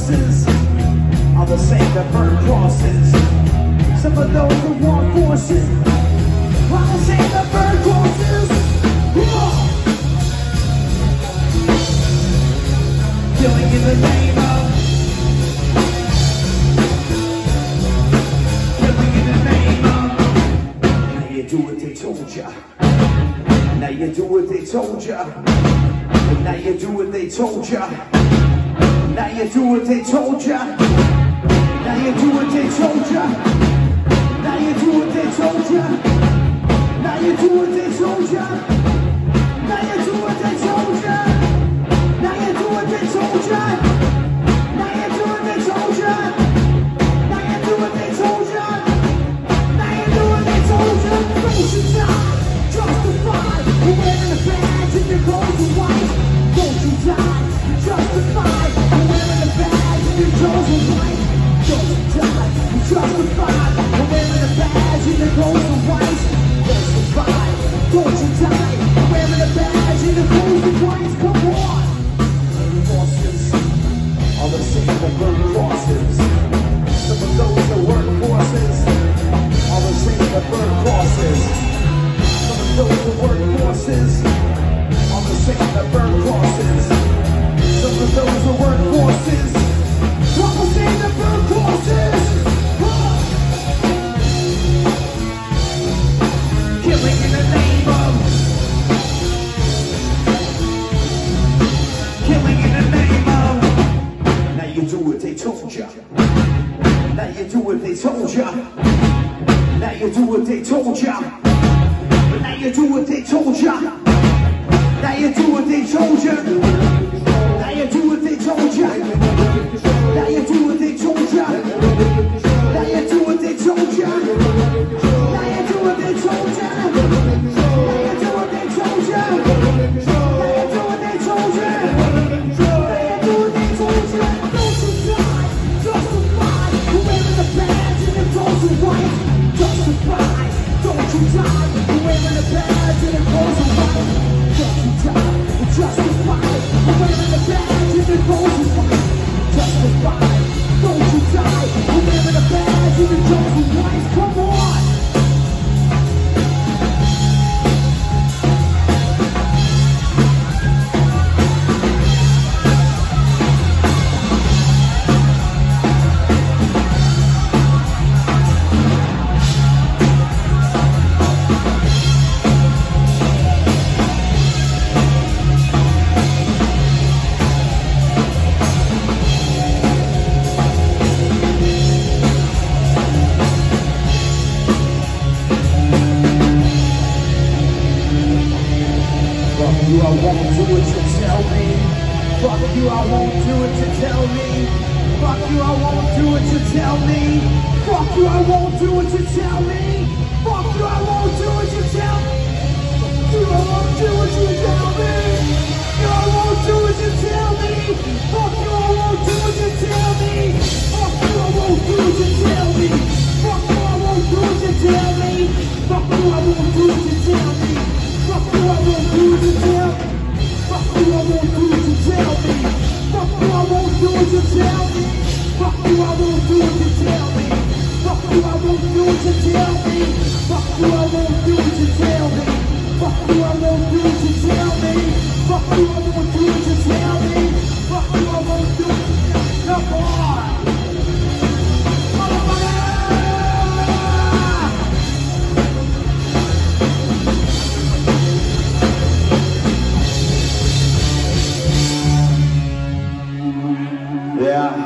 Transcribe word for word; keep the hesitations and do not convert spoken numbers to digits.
forces are the same that burn crosses. Some of those who want forces are the same that burn crosses. Whoa. Killing in the name of, killing in the name of. Now you do what they told ya. Now you do what they told ya. Now you do what they told ya. Now you do what they told ya. Now you do what they told ya. Now you do what they told ya. Now you do what they told ya. Now you do what they told ya. Now you do what they told ya. Now you do what they told ya. Now you do what they told ya. Now you do what they told ya. Don't you die, justified. You're wearing a badge and your clothes are white. Don't you die, justified. You're wearing a badge and your clothes are white. Don't you die, justified. You're wearing a badge and your clothes are white. Justified. Don't you die, you're wearing a badge and your clothes are white. Come on. Forces are the same that burn crosses. Some of those that work forces are the same that burn crosses. Some of those that work forces are the same that burn crosses. Some of those that work forces are the same that burn crosses. Huh. Killing in the name of, killing in the name of. Now you do what they told ya. Now you do what they told ya. Now you do what they told ya. Now you do what they told ya. Now you do what they told ya. Now you do what they told ya. Now you do what they told ya. Now you do what they told ya. Now you do what they told ya. Now you do what they told ya. Now you do what they told ya. Now you do what they told ya. Don't you die, justified. You're wearing a badge and your clothes are white. Justified. Don't you die, you're wearing a badge and your clothes are white. Don't you die, you're justified. You're wearing a badge and your clothes are white. Justified. Don't you die, you're wearing a badge and your clothes are white. Come on. You, I won't do it to tell me. Fuck you, I won't do it to tell me. Fuck you, I won't do it to tell me. Fuck you, I won't do it to tell me. Fuck you, I won't do it to tell me. You, I won't do it to tell me. You, I won't do it to tell me. Fuck you, I won't do it to tell me. Fuck you, I won't do it to tell me. Fuck you, I won't do it to tell me. Fuck you, I won't do it to tell me. Fuck you, I won't do it to tell me. Fuck you, I won't do it to tell me. Fuck you, I won't do it to tell me. Fuck you, I won't do it to tell me. Fuck you, I won't do it to tell me. Fuck you, I won't do it to tell me. Fuck you, I won't do it to tell me. Fuck you, I won't do it to tell me. Fuck you, I won't do it to tell me. Come on! Yeah.